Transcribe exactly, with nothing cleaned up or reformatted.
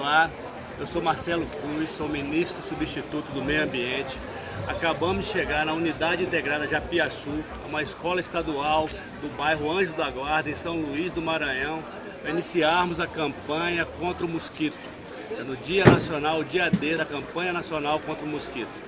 Olá, eu sou Marcelo Cruz, sou ministro substituto do Meio Ambiente. Acabamos de chegar na Unidade Integrada Japiaçu, uma escola estadual do bairro Anjo da Guarda, em São Luís do Maranhão, para iniciarmos a campanha contra o mosquito. É no Dia Nacional, o dia D da campanha nacional contra o mosquito.